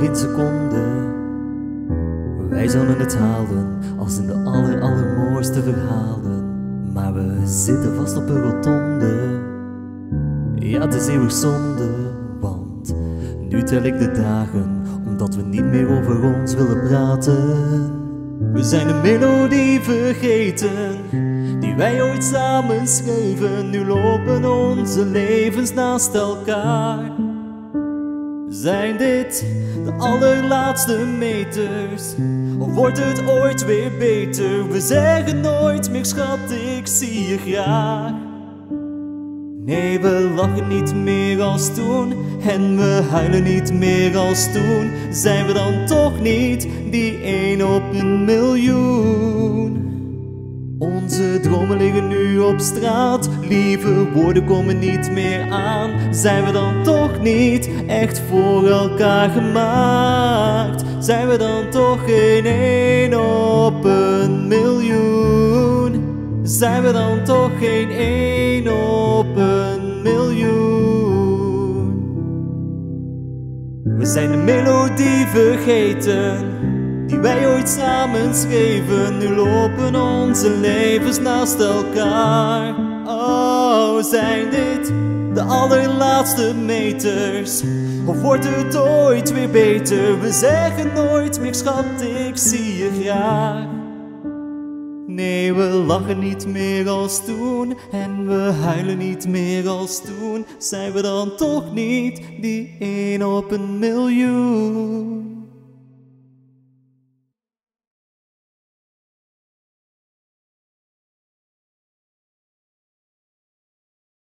geen seconde. Wij zouden het halen als in de allermooiste verhalen. Maar we zitten vast op een rotonde. Ja, het is eeuwig zonde, want nu tel ik de dagen, omdat we niet meer over ons willen praten. We zijn de melodie vergeten, die wij ooit samen schreven. Nu lopen onze levens naast elkaar. Zijn dit de allerlaatste meters? Of wordt het ooit weer beter? We zeggen nooit meer schat, ik zie je graag. Nee, we lachen niet meer als toen en we huilen niet meer als toen. Zijn we dan toch niet die 1 op 1 miljoen? Onze dromen liggen nu op straat, lieve woorden komen niet meer aan. Zijn we dan toch niet echt voor elkaar gemaakt? Zijn we dan toch geen 1 op 1 miljoen? Zijn we dan toch geen 1 op 1 miljoen? We zijn de melodie vergeten, die wij ooit samen schreven. Nu lopen onze levens naast elkaar. Oh, zijn dit de allerlaatste meters? Of wordt het ooit weer beter? We zeggen nooit meer schat, ik zie je graag. Nee, we lachen niet meer als toen en we huilen niet meer als toen. Zijn we dan toch niet die 1 op 1 miljoen?